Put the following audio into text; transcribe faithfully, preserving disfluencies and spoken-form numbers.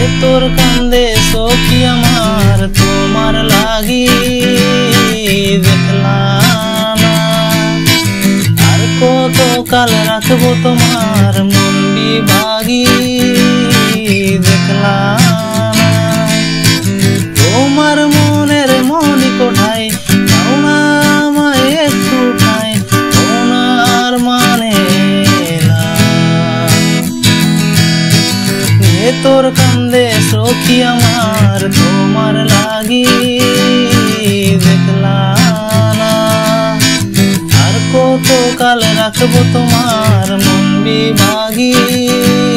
তোর কান্দে সখী আমার তোমার লাগি দেখলাম না। আর কত কাল রাখবো তোমার মন বিভাগী দেখলাম না। তোমার মনের মনি কোঠায় নাও না আমায় একটু ঠাই, ওনার মানে না। তোর কান্দে সখী আমার তোমার লাগি দেখলাম না। আর কত কাল রাখবো তোমার মন বিভাগী।